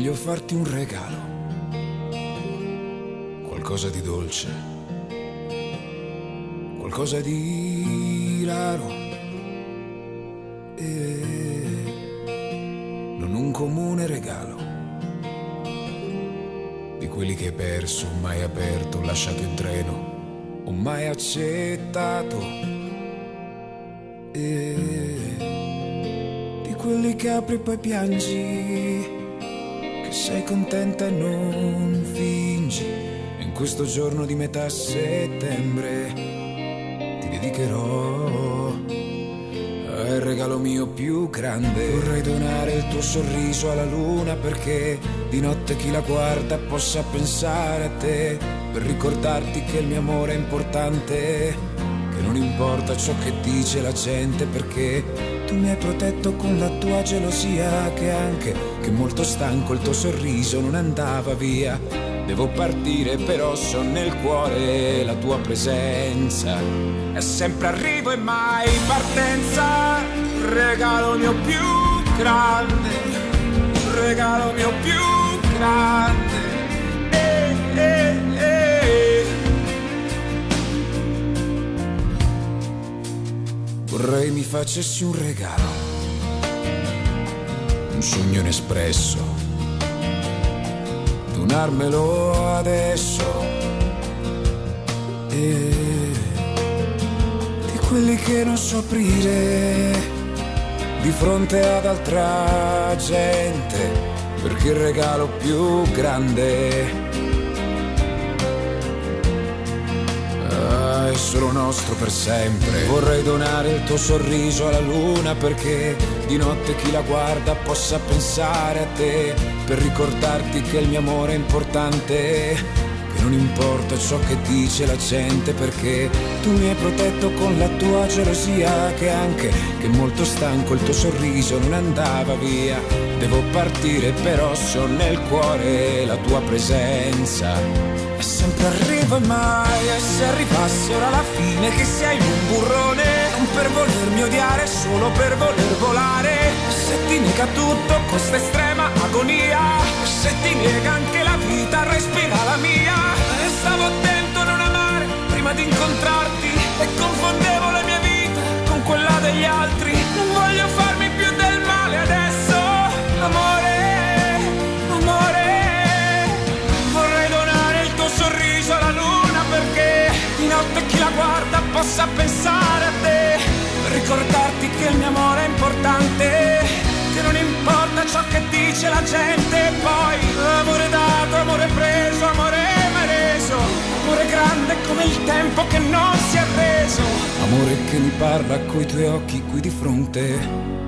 Voglio farti un regalo, qualcosa di dolce, qualcosa di raro, non un comune regalo, di quelli che hai perso, mai aperto, lasciato in treno, o mai accettato, di quelli che apri e poi piangi, sei contenta e non fingi. E in questo giorno di metà settembre ti dedicherò al regalo mio più grande. Vorrei donare il tuo sorriso alla luna, perché di notte chi la guarda possa pensare a te, per ricordarti che il mio amore è importante, che non importa ciò che dice la gente, perché tu mi hai protetto con la tua gelosia, che molto stanco il tuo sorriso non andava via. Devo partire però so nel cuore la tua presenza, è sempre arrivo e mai partenza. Regalo mio più grande, regalo mio più grande. Vorrei mi facessi un regalo, un sogno inespresso, donarmelo adesso, di quelli che non so aprire di fronte ad altra gente, perché il regalo più grande è solo nostro per sempre. Vorrei donare il tuo sorriso alla luna, perché di notte chi la guarda possa pensare a te, per ricordarti che il mio amore è importante, che non importa ciò che dice la gente, perché tu mi hai protetto con la tua gelosia, che molto stanco il tuo sorriso non andava via. Devo partire però so nel cuore la tua presenza, sempre arrivo e mai. E se arrivasse ora la fine, che sei un burrone, non per volermi odiare, solo per voler volare. Se ti nega tutto questa estrema agonia, se ti nega anche la vita, respira la mia. E stavo attento a non amare prima di incontrarti, e confondevo la mia vita con quella degli altri. Non voglio farmi più del male adesso, amore. Sorriso alla luna, perché di notte chi la guarda possa pensare a te, per ricordarti che il mio amore è importante, che non importa ciò che dice la gente. Poi amore dato, amore preso, amore mai reso, amore grande come il tempo che non si è reso, amore che mi parla coi tuoi occhi qui di fronte.